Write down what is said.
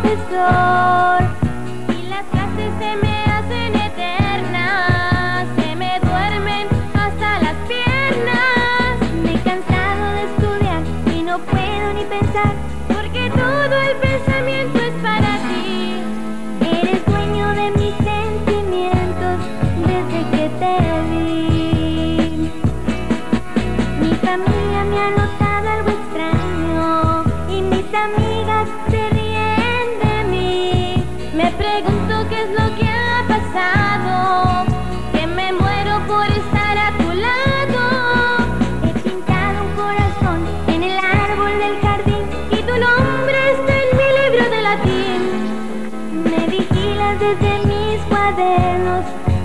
profesor. Y las clases se me hacen eternas, se me duermen hasta las piernas. Me he cansado de estudiar y no puedo ni pensar, porque todo el pensamiento es para ti. Eres dueño de mis sentimientos desde que te vi. Mi familia me ha notado algo extraño y mis amigas se ríen de mí. Me pregunto qué es lo que ha pasado, que me muero por estar a tu lado. He pintado un corazón en el árbol del jardín y tu nombre está en mi libro de latín. Me vigilas desde mis cuadernos